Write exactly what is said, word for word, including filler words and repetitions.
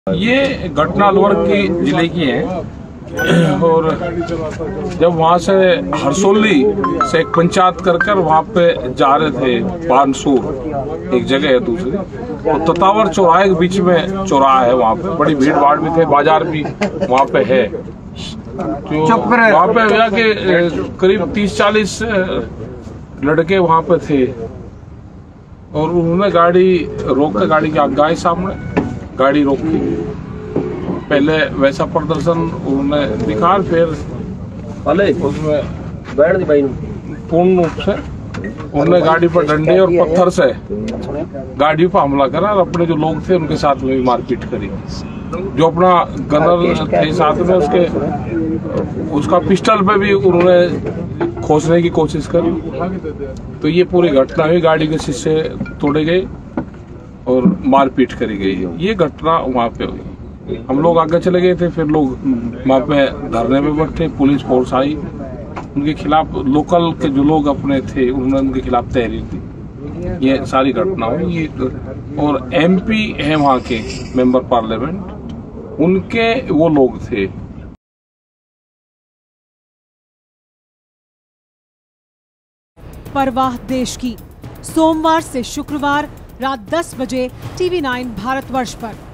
ये घटना अलवर की जिले की है और जब वहाँ से हरसोली से एक पंचायत कर कर वहाँ पे जा रहे थे बानसूर एक जगह है दूसरी तो ततावर चौराहे के बीच में चौराहा है। वहाँ पे बड़ी भीड़ भाड़ भी थे, बाजार भी वहाँ पे है। तो वहाँ पे भैया के करीब तीस चालीस लड़के वहाँ पे थे और उन्होंने गाड़ी रोक कर गाड़ी के आगे सामने गाड़ी रोकी। पहले वैसा प्रदर्शन उन्होंने दिखा, फिर उसमें पूर्ण रूप से उन्होंने गाड़ी पर डंडे और पत्थर से गाड़ी पर हमला करा और अपने जो लोग थे उनके साथ में भी मारपीट करी। जो अपना गनर थे साथ में उसके उसका पिस्टल पे भी उन्होंने खोसने की कोशिश करी। तो ये पूरी घटना हुई, गाड़ी के शीशे तोड़े गए और मारपीट करी गई। ये घटना वहाँ पे हुई। हम लोग आगे चले गए थे, फिर लोग वहाँ पे धरने पे बैठे, पुलिस फोर्स आई, उनके खिलाफ लोकल के जो लोग अपने थे उन्होंने उनके खिलाफ तहरीर दी। ये सारी घटना हुई। ये और एमपी है वहाँ के मेंबर पार्लियामेंट, उनके वो लोग थे। परवाह देश की, सोमवार से शुक्रवार रात दस बजे टीवी नाइन भारतवर्ष पर।